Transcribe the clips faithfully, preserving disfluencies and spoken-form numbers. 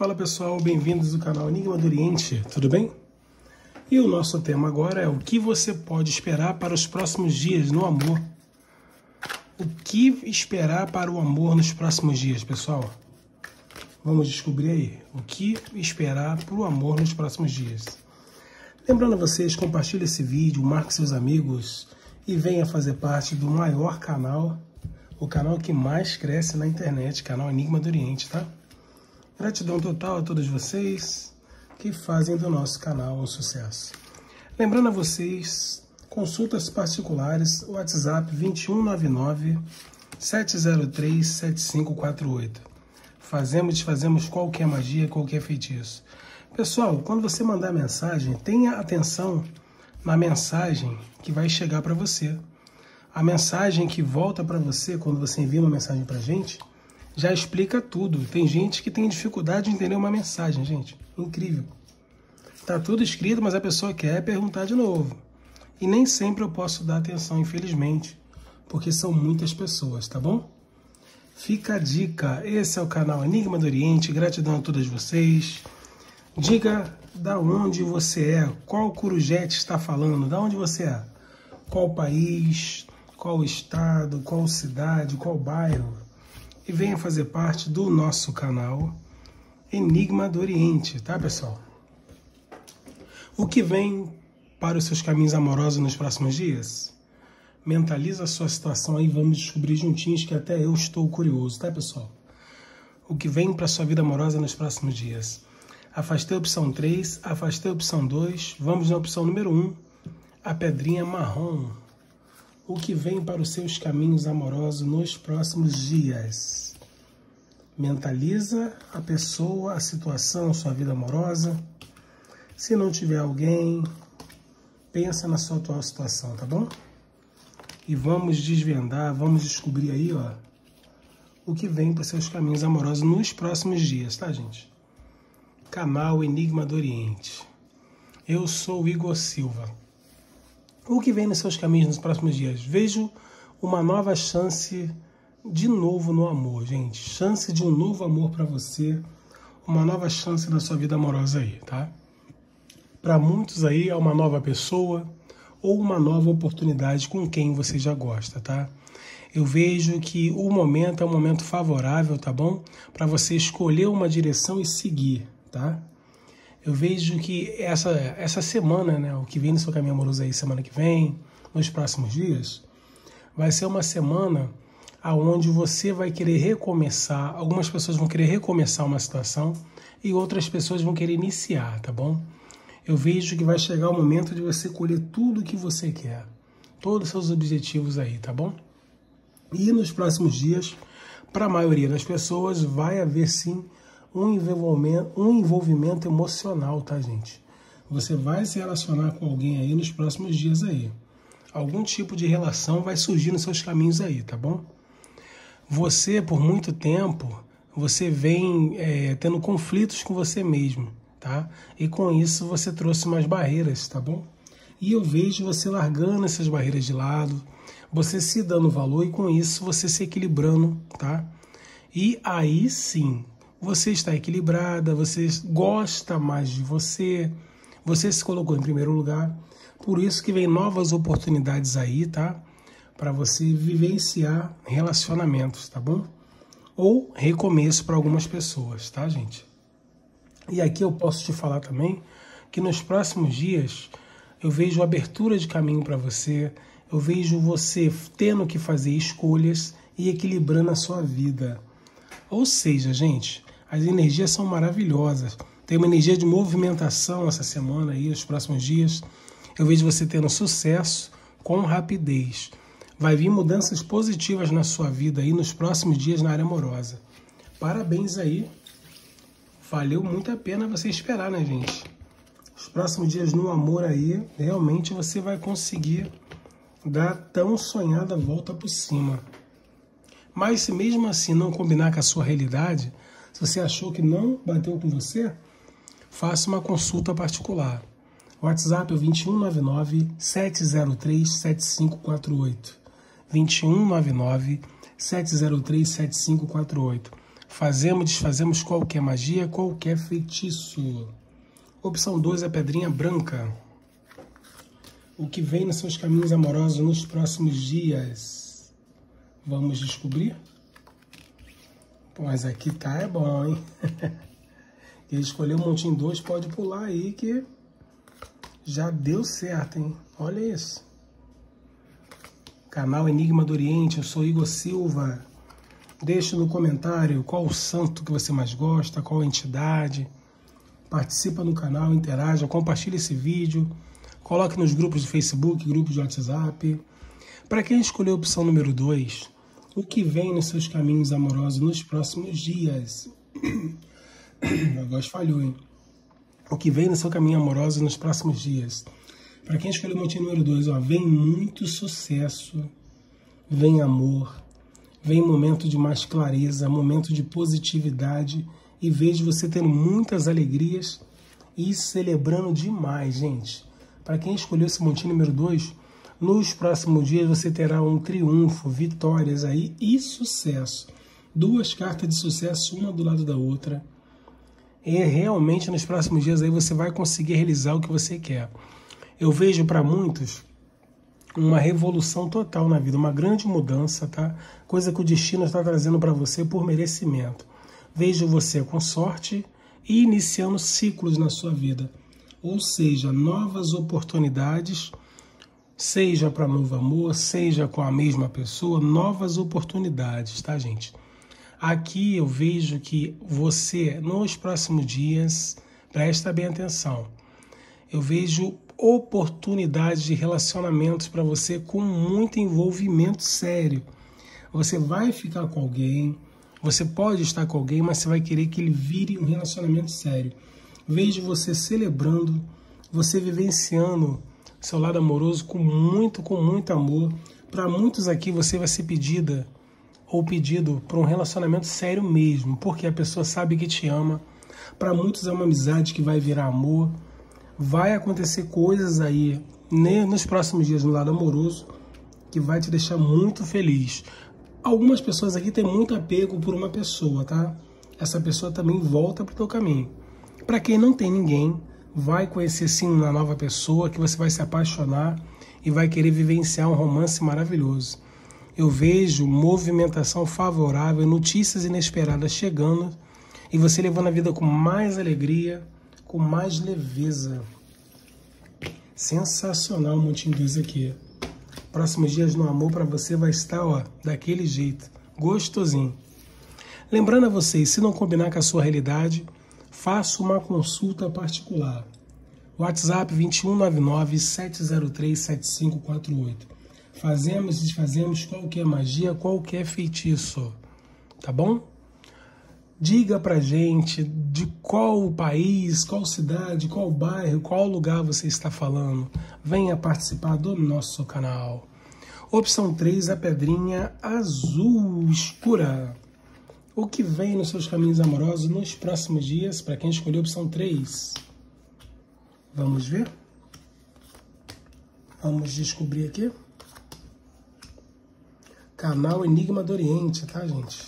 Fala pessoal, bem-vindos ao canal Enigma do Oriente, tudo bem? E o nosso tema agora é o que você pode esperar para os próximos dias no amor. O que esperar para o amor nos próximos dias, pessoal? Vamos descobrir aí o que esperar para o amor nos próximos dias. Lembrando a vocês, compartilhe esse vídeo, marque seus amigos e venha fazer parte do maior canal, o canal que mais cresce na internet, canal Enigma do Oriente, tá? Gratidão total a todos vocês que fazem do nosso canal um sucesso. Lembrando a vocês, consultas particulares, WhatsApp vinte e um nove nove, sete zero três, sete cinco quatro oito. Fazemos e desfazemos qualquer magia, qualquer feitiço. Pessoal, quando você mandar mensagem, tenha atenção na mensagem que vai chegar para você. A mensagem que volta para você quando você envia uma mensagem para a gente, já explica tudo. Tem gente que tem dificuldade de entender uma mensagem, gente. Incrível. Tá tudo escrito, mas a pessoa quer perguntar de novo. E nem sempre eu posso dar atenção, infelizmente, porque são muitas pessoas, tá bom? Fica a dica. Esse é o canal Enigma do Oriente. Gratidão a todos vocês. Diga da onde você é, qual corujete está falando, da onde você é, qual país, qual estado, qual cidade, qual bairro. E venha fazer parte do nosso canal Enigma do Oriente, tá, pessoal? O que vem para os seus caminhos amorosos nos próximos dias? Mentaliza a sua situação aí, vamos descobrir juntinhos, que até eu estou curioso, tá, pessoal? O que vem para a sua vida amorosa nos próximos dias? Afastei a opção três, afastei a opção dois, vamos na opção número um, a pedrinha marrom. O que vem para os seus caminhos amorosos nos próximos dias? Mentaliza a pessoa, a situação, sua vida amorosa. Se não tiver alguém, pensa na sua atual situação, tá bom? E vamos desvendar, vamos descobrir aí, ó, o que vem para os seus caminhos amorosos nos próximos dias, tá, gente? Canal Enigma do Oriente. Eu sou o Igor Silva. O que vem nos seus caminhos nos próximos dias? Vejo uma nova chance de novo no amor, gente. Chance de um novo amor para você. Uma nova chance na sua vida amorosa aí, tá? Para muitos aí é uma nova pessoa ou uma nova oportunidade com quem você já gosta, tá? Eu vejo que o momento é um momento favorável, tá bom? Para você escolher uma direção e seguir, tá? Eu vejo que essa, essa semana, né, o que vem no seu caminho amoroso aí, semana que vem, nos próximos dias, vai ser uma semana onde você vai querer recomeçar, algumas pessoas vão querer recomeçar uma situação e outras pessoas vão querer iniciar, tá bom? Eu vejo que vai chegar o momento de você colher tudo o que você quer, todos os seus objetivos aí, tá bom? E nos próximos dias, para a maioria das pessoas, vai haver sim um envolvimento, um envolvimento emocional, tá, gente? Você vai se relacionar com alguém aí nos próximos dias aí. Algum tipo de relação vai surgir nos seus caminhos aí, tá bom? Você, por muito tempo, você vem é, tendo conflitos com você mesmo, tá? E com isso você trouxe umas barreiras, tá bom? E eu vejo você largando essas barreiras de lado, você se dando valor e com isso você se equilibrando, tá? E aí sim, você está equilibrada, você gosta mais de você, você se colocou em primeiro lugar, por isso que vem novas oportunidades aí, tá? Para você vivenciar relacionamentos, tá bom? Ou recomeço para algumas pessoas, tá, gente? E aqui eu posso te falar também que nos próximos dias eu vejo abertura de caminho para você, eu vejo você tendo que fazer escolhas e equilibrando a sua vida. Ou seja, gente, as energias são maravilhosas. Tem uma energia de movimentação essa semana aí, os próximos dias. Eu vejo você tendo sucesso com rapidez. Vai vir mudanças positivas na sua vida aí nos próximos dias na área amorosa. Parabéns aí. Valeu muito a pena você esperar, né, gente? Os próximos dias no amor aí, realmente você vai conseguir dar tão sonhada volta por cima. Mas se mesmo assim não combinar com a sua realidade, se você achou que não bateu com você, faça uma consulta particular. O WhatsApp é o vinte e um nove nove, sete zero três, sete cinco quatro oito. vinte e um nove nove, sete zero três, sete cinco quatro oito. Fazemos, desfazemos qualquer magia, qualquer feitiço. Opção dois, a pedrinha branca. O que vem nos seus caminhos amorosos nos próximos dias? Vamos descobrir? Mas aqui tá é bom, hein? Quem escolheu o montinho dois pode pular aí que já deu certo, hein? Olha isso. Canal Enigma do Oriente, eu sou Igor Silva. Deixe no comentário qual o santo que você mais gosta, qual entidade. Participa no canal, interaja, compartilhe esse vídeo. Coloque nos grupos de Facebook, grupos de WhatsApp. Para quem escolheu a opção número dois, o que vem nos seus caminhos amorosos nos próximos dias? A voz falhou, hein? O que vem no seu caminho amoroso nos próximos dias? Para quem escolheu o motivo número dois, ó, vem muito sucesso, vem amor, vem momento de mais clareza, momento de positividade, e vejo você tendo muitas alegrias e celebrando demais, gente. Para quem escolheu esse montinho número dois, nos próximos dias você terá um triunfo, vitórias aí e sucesso. Duas cartas de sucesso, uma do lado da outra. E realmente nos próximos dias aí você vai conseguir realizar o que você quer. Eu vejo para muitos uma revolução total na vida, uma grande mudança, tá? Coisa que o destino está trazendo para você por merecimento. Vejo você com sorte e iniciando ciclos na sua vida. Ou seja, novas oportunidades, seja para novo amor, seja com a mesma pessoa, novas oportunidades, tá, gente? Aqui eu vejo que você, nos próximos dias, presta bem atenção, eu vejo oportunidades de relacionamentos para você com muito envolvimento sério. Você vai ficar com alguém, você pode estar com alguém, mas você vai querer que ele vire um relacionamento sério. Vejo você celebrando, você vivenciando seu lado amoroso com muito, com muito amor. Para muitos aqui você vai ser pedida ou pedido para um relacionamento sério mesmo, porque a pessoa sabe que te ama. Para muitos é uma amizade que vai virar amor. Vai acontecer coisas aí né, nos próximos dias no lado amoroso que vai te deixar muito feliz. Algumas pessoas aqui têm muito apego por uma pessoa, tá? Essa pessoa também volta para o teu caminho. Para quem não tem ninguém, vai conhecer sim uma nova pessoa que você vai se apaixonar e vai querer vivenciar um romance maravilhoso. Eu vejo movimentação favorável, notícias inesperadas chegando e você levando a vida com mais alegria, com mais leveza. Sensacional o montinho dois aqui. Próximos dias no amor para você vai estar, ó, daquele jeito, gostosinho. Lembrando a vocês, se não combinar com a sua realidade, faça uma consulta particular. WhatsApp vinte e um, noventa e nove, sete zero três, sete cinco quatro oito. Fazemos e desfazemos qualquer magia, qualquer feitiço. Tá bom? Diga pra gente de qual país, qual cidade, qual bairro, qual lugar você está falando. Venha participar do nosso canal. Opção três, a pedrinha azul escura. O que vem nos seus caminhos amorosos nos próximos dias, para quem escolheu a opção três? Vamos ver? Vamos descobrir aqui. Canal Enigma do Oriente, tá, gente?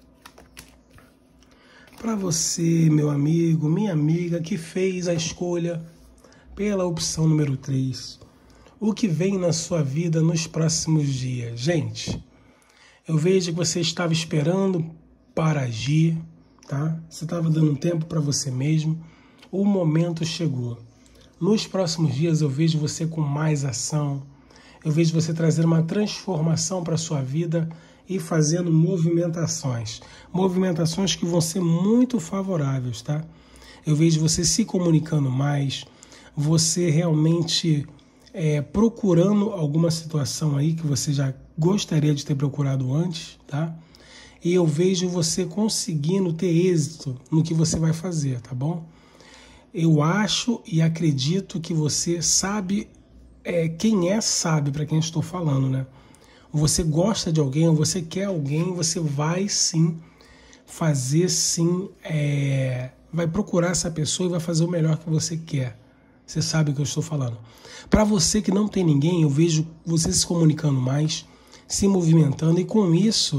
Para você, meu amigo, minha amiga, que fez a escolha pela opção número três, o que vem na sua vida nos próximos dias? Gente, eu vejo que você estava esperando para agir, tá? Você estava dando um tempo para você mesmo, o momento chegou. Nos próximos dias eu vejo você com mais ação, eu vejo você trazer uma transformação para a sua vida e fazendo movimentações. Movimentações que vão ser muito favoráveis, tá? Eu vejo você se comunicando mais, você realmente é, procurando alguma situação aí que você já gostaria de ter procurado antes, tá? E eu vejo você conseguindo ter êxito no que você vai fazer, tá bom? Eu acho e acredito que você sabe, é, quem é sabe para quem estou falando, né? Você gosta de alguém, você quer alguém, você vai sim fazer sim, é, vai procurar essa pessoa e vai fazer o melhor que você quer. Você sabe o que eu estou falando. Para você que não tem ninguém, eu vejo você se comunicando mais, se movimentando e com isso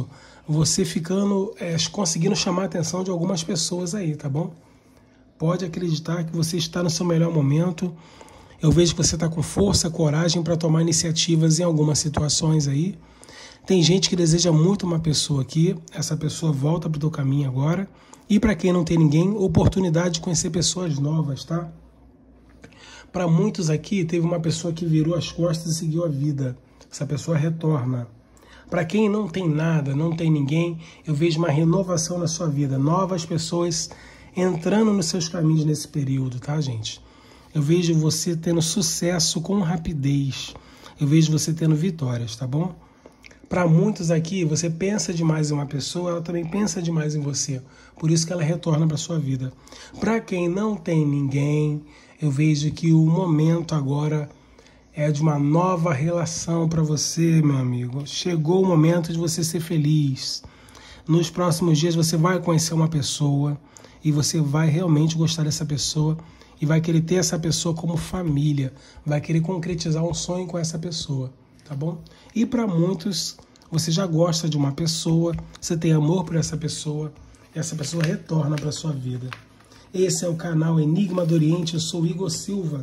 você ficando, é, conseguindo chamar a atenção de algumas pessoas aí, tá bom? Pode acreditar que você está no seu melhor momento. Eu vejo que você está com força, coragem para tomar iniciativas em algumas situações aí. Tem gente que deseja muito uma pessoa aqui, essa pessoa volta para o teu caminho agora. E para quem não tem ninguém, oportunidade de conhecer pessoas novas, tá? Para muitos aqui, teve uma pessoa que virou as costas e seguiu a vida. Essa pessoa retorna. Para quem não tem nada, não tem ninguém, eu vejo uma renovação na sua vida. Novas pessoas entrando nos seus caminhos nesse período, tá, gente? Eu vejo você tendo sucesso com rapidez. Eu vejo você tendo vitórias, tá bom? Para muitos aqui, você pensa demais em uma pessoa, ela também pensa demais em você. Por isso que ela retorna para sua vida. Para quem não tem ninguém, eu vejo que o momento agora é de uma nova relação para você, meu amigo. Chegou o momento de você ser feliz. Nos próximos dias você vai conhecer uma pessoa e você vai realmente gostar dessa pessoa e vai querer ter essa pessoa como família, vai querer concretizar um sonho com essa pessoa, tá bom? E para muitos, você já gosta de uma pessoa, você tem amor por essa pessoa, e essa pessoa retorna para sua vida. Esse é o canal Enigma do Oriente, eu sou Igor Silva.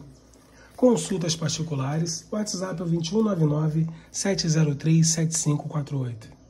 Consultas particulares, WhatsApp é vinte e um, nove nove, sete zero três, sete cinco quatro oito.